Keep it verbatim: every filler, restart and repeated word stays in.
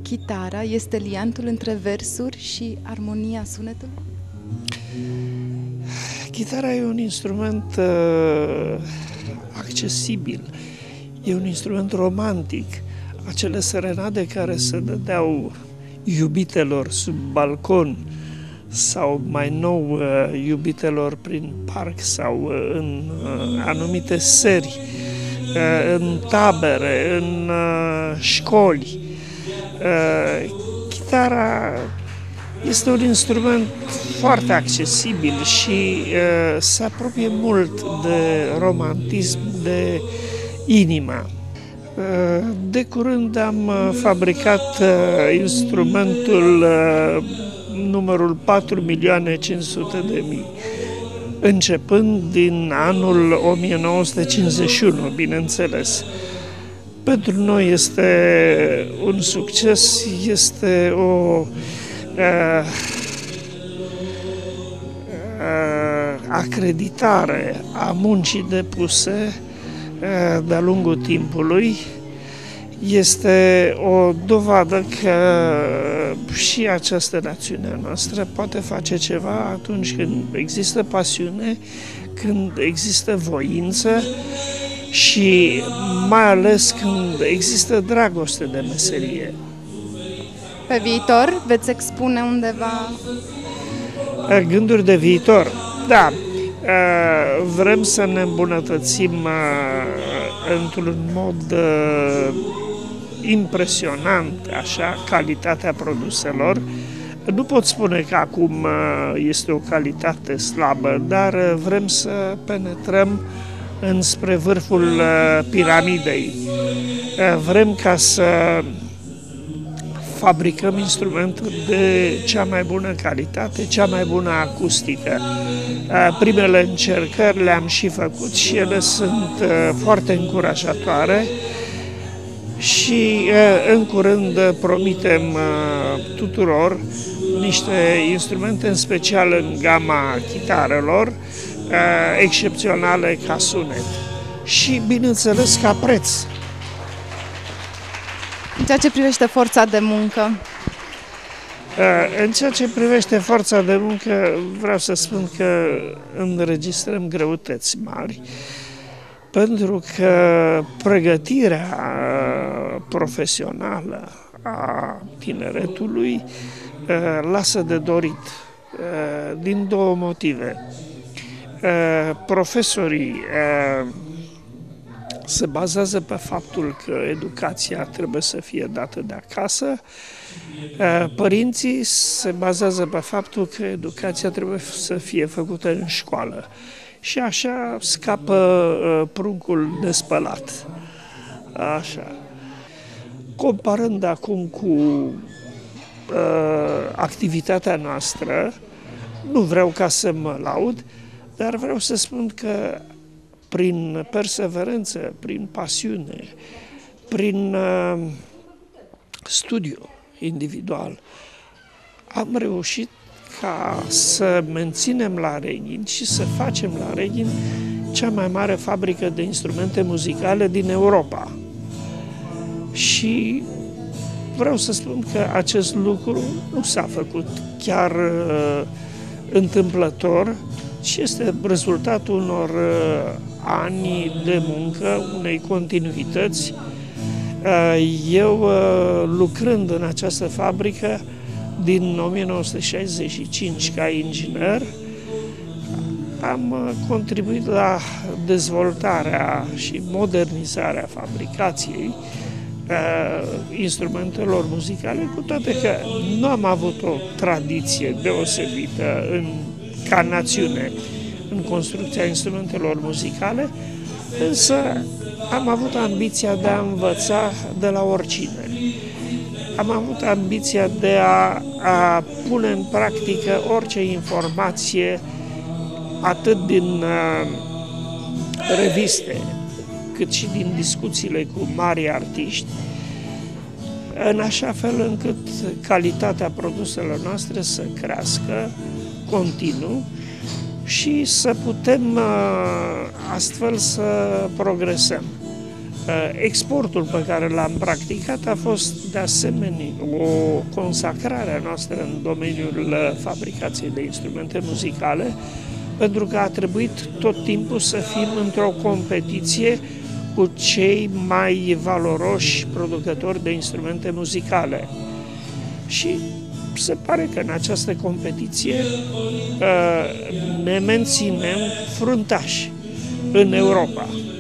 chitara este liantul între versuri și armonia sunetului? Chitara e un instrument uh, accesibil, e un instrument romantic. Acele serenade care se dădeau iubitelor sub balcon sau mai nou uh, iubitelor prin parc sau uh, în uh, anumite seri, uh, în tabere, în uh, școli. Uh, chitara este un instrument foarte accesibil și uh, se apropie mult de romantism, de inima. Uh, de curând am uh, fabricat uh, instrumentul uh, numărul patru milioane cinci sute de mii, începând din anul o mie nouă sute cincizeci și unu, bineînțeles. Pentru noi este un succes, este o uh, uh, acreditare a muncii depuse uh, de-a lungul timpului. Este o dovadă că și această națiune a noastră poate face ceva atunci când există pasiune, când există voință și mai ales când există dragoste de meserie. Pe viitor veți expune undeva? Gânduri de viitor? Da. Vrem să ne îmbunătățim într-un mod impresionant, așa, calitatea produselor. Nu pot spune că acum este o calitate slabă, dar vrem să penetrăm înspre vârful piramidei. Vrem ca să fabricăm instrumente de cea mai bună calitate, cea mai bună acustică. Primele încercări le-am și făcut și ele sunt foarte încurajatoare și în curând promitem tuturor niște instrumente, în special în gama chitarelor, excepționale ca sunet și, bineînțeles, ca preț. În ceea ce privește forța de muncă? În ceea ce privește forța de muncă, vreau să spun că înregistrăm greutăți mari, pentru că pregătirea profesională a tineretului lasă de dorit, din două motive. Profesorii se bazează pe faptul că educația trebuie să fie dată de acasă, părinții se bazează pe faptul că educația trebuie să fie făcută în școală și așa scapă pruncul de spălat. Așa. Comparând acum cu uh, activitatea noastră, nu vreau ca să mă laud, dar vreau să spun că prin perseverență, prin pasiune, prin uh, studiu individual, am reușit ca să menținem la Reghin și să facem la Reghin cea mai mare fabrică de instrumente muzicale din Europa. Și vreau să spun că acest lucru nu s-a făcut chiar uh, întâmplător, ci este rezultatul unor uh, ani de muncă, unei continuități. Uh, eu, uh, lucrând în această fabrică din o mie nouă sute șaizeci și cinci ca inginer, am uh, contribuit la dezvoltarea și modernizarea fabricației uh, instrumentelor muzicale, cu toate că nu am avut o tradiție deosebită în, ca națiune în construcția instrumentelor muzicale, însă am avut ambiția de a învăța de la oricine. Am avut ambiția de a, a pune în practică orice informație, atât din uh, reviste, cât și din discuțiile cu mari artiști, în așa fel încât calitatea produselor noastre să crească continuu și să putem astfel să progresăm. Exportul pe care l-am practicat a fost de asemenea o consacrare a noastră în domeniul fabricației de instrumente muzicale, pentru că a trebuit tot timpul să fim într-o competiție cu cei mai valoroși producători de instrumente muzicale. Și se pare că în această competiție ne menținem fruntași în Europa.